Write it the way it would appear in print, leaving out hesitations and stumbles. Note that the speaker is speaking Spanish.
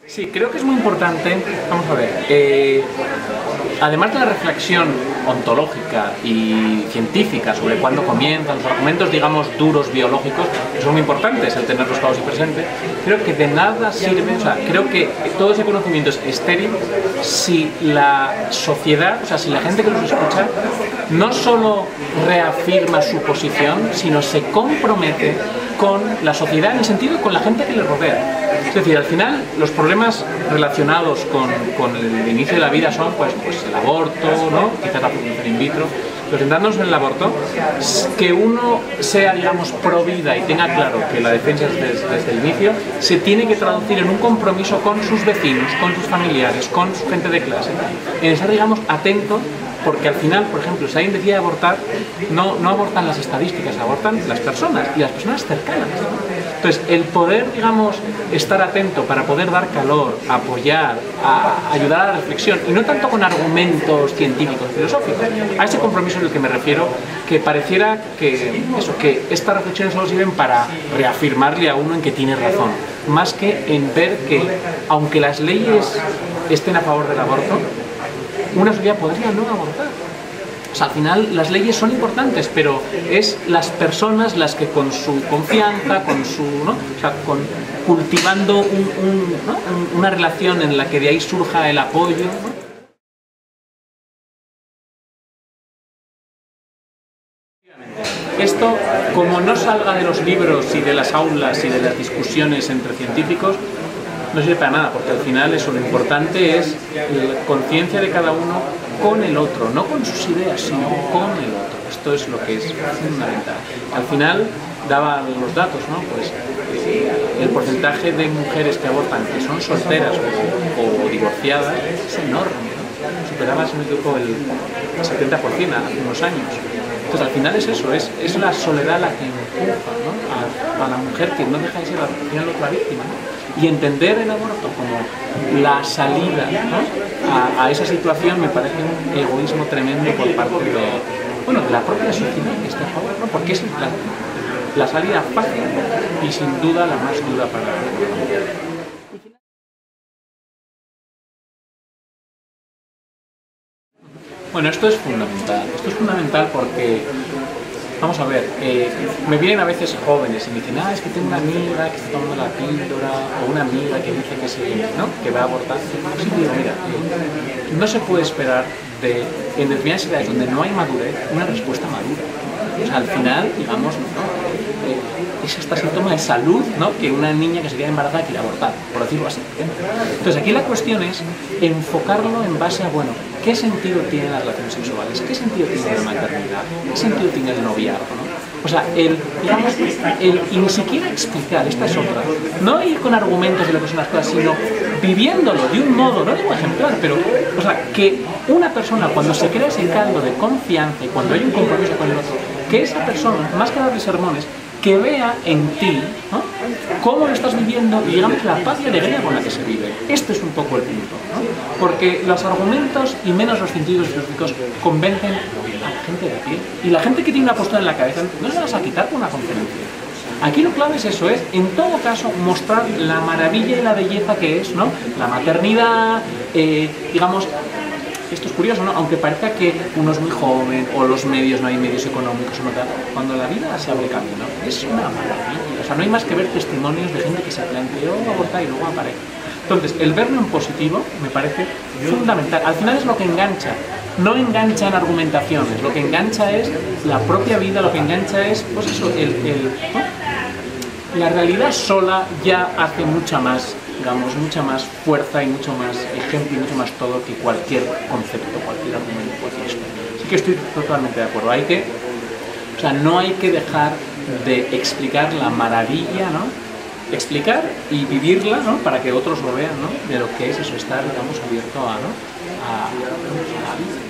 Sí, creo que es muy importante, vamos a ver, además de la reflexión ontológica y científica sobre cuándo comienzan los argumentos, digamos, duros biológicos, que son muy importantes el tenerlos claros y presentes, creo que de nada sirve, o sea, creo que todo ese conocimiento es estéril si la sociedad, o sea, si la gente que los escucha no solo reafirma su posición, sino se compromete con la sociedad en el sentido con la gente que le rodea. Es decir, al final los problemas relacionados con el inicio de la vida son pues el aborto, ¿no? Quizás la fecundación in vitro. Pero centrándonos en el aborto, que uno sea, digamos, pro vida y tenga claro que la defensa es desde el inicio, se tiene que traducir en un compromiso con sus vecinos, con sus familiares, con su gente de clase, en estar, digamos, atento. Porque al final, por ejemplo, si alguien decide abortar, no abortan las estadísticas, abortan las personas y las personas cercanas. Entonces, el poder, digamos, estar atento para poder dar calor, apoyar, ayudar a la reflexión, y no tanto con argumentos científicos, filosóficos, a ese compromiso en el que me refiero, que pareciera que estas reflexiones solo sirven para reafirmarle a uno en que tiene razón, más que en ver que, aunque las leyes estén a favor del aborto, una sociedad podría no abortar. O sea, al final las leyes son importantes, pero es las personas las que con su confianza, con su, ¿no? O sea, cultivando una relación en la que de ahí surja el apoyo, ¿no? Esto, como no salga de los libros y de las aulas y de las discusiones entre científicos, no sirve para nada, porque al final eso, lo importante es la conciencia de cada uno con el otro, no con sus ideas, sino con el otro. Esto es lo que es fundamental. Al final, daba los datos, ¿no? Pues el porcentaje de mujeres que abortan, que son solteras o divorciadas, es enorme, ¿no? Superaba, si no me equivoco, el 70% hace unos años. Entonces, al final es eso, es la soledad la que empuja, ¿no? a la mujer, que no deja de ser al final otra víctima, ¿no? Y entender el aborto como la salida, ¿no? a esa situación me parece un egoísmo tremendo por parte de la propia sociedad que está a favor, ¿no? Porque es la salida fácil y sin duda la más dura para la mujer. Bueno, esto es fundamental porque, vamos a ver, me vienen a veces jóvenes y me dicen, es que tengo una amiga que está tomando la píldora, o una amiga que dice que va a abortar. Sí, digo, mira, no se puede esperar en determinadas edades donde no hay madurez, una respuesta madura. O sea, al final, digamos, ¿no? Es hasta síntoma de salud, ¿no? Que una niña que se queda embarazada quiere abortar, por decirlo así. Entonces, aquí la cuestión es enfocarlo en base a, bueno, ¿qué sentido tienen las relaciones sexuales? ¿Qué sentido tiene la maternidad? ¿Qué sentido tiene el noviazgo, ¿no? O sea, y ni siquiera explicar, esta es otra, no ir con argumentos de lo que son las cosas, sino viviéndolo de un modo, no digo ejemplar, pero, o sea, que una persona cuando se crea ese caldo de confianza y cuando hay un compromiso con el otro, que esa persona, más que darle sermones, que vea en ti, ¿no? Cómo lo estás viviendo y, digamos, la paz y alegría con la que se vive. Este es un poco el punto, ¿no? Porque los argumentos, y menos los científicos y filosóficos, convencen a la gente de aquí. Y la gente que tiene una postura en la cabeza, no se la vas a quitar por una conferencia. Aquí lo clave es eso, es, en todo caso, mostrar la maravilla y la belleza que es, ¿no? La maternidad, digamos. Esto es curioso, ¿no? Aunque parezca que uno es muy joven, o los medios, no hay medios económicos, o no tal, cuando la vida se abre camino, es una maravilla. O sea, no hay más que ver testimonios de gente que se planteó abortar y luego aparece. Entonces, el verlo en positivo me parece fundamental. Al final es lo que engancha. No engancha en argumentaciones, lo que engancha es la propia vida, lo que engancha es, pues eso, ¿no? La realidad sola ya hace mucha más, digamos, mucha más fuerza y mucho más ejemplo y mucho más todo que cualquier concepto, cualquier argumento, cualquier historia. Así que estoy totalmente de acuerdo. No hay que dejar de explicar la maravilla, ¿no? Explicar y vivirla, ¿no? Para que otros lo vean, ¿no? De lo que es eso, estar, digamos, abierto a la vida.